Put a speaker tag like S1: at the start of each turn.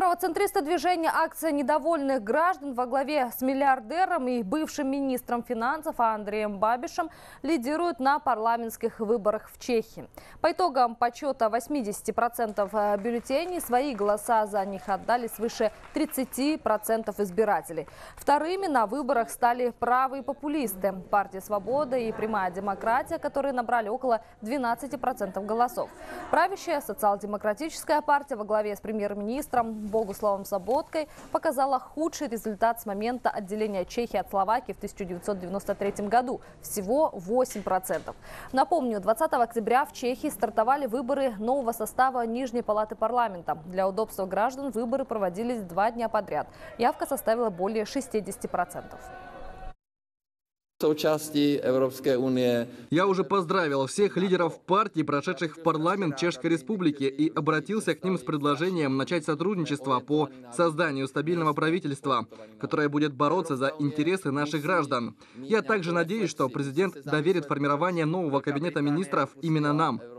S1: Правоцентристы движения «Акция недовольных граждан» во главе с миллиардером и бывшим министром финансов Андреем Бабишем лидируют на парламентских выборах в Чехии. По итогам подсчета 80% бюллетеней свои голоса за них отдали свыше 30% избирателей. Вторыми на выборах стали правые популисты – партия «Свобода» и «Прямая демократия», которые набрали около 12% голосов. Правящая социал-демократическая партия во главе с премьер-министром Богуславом Соботкой показала худший результат с момента отделения Чехии от Словакии в 1993 году – всего 8%. Напомню, 20 октября в Чехии стартовали выборы нового состава Нижней палаты парламента. Для удобства граждан выборы проводились 2 дня подряд. Явка составила более 60%.
S2: Я уже поздравил всех лидеров партий, прошедших в парламент Чешской Республики, и обратился к ним с предложением начать сотрудничество по созданию стабильного правительства, которое будет бороться за интересы наших граждан. Я также надеюсь, что президент доверит формирование нового кабинета министров именно нам.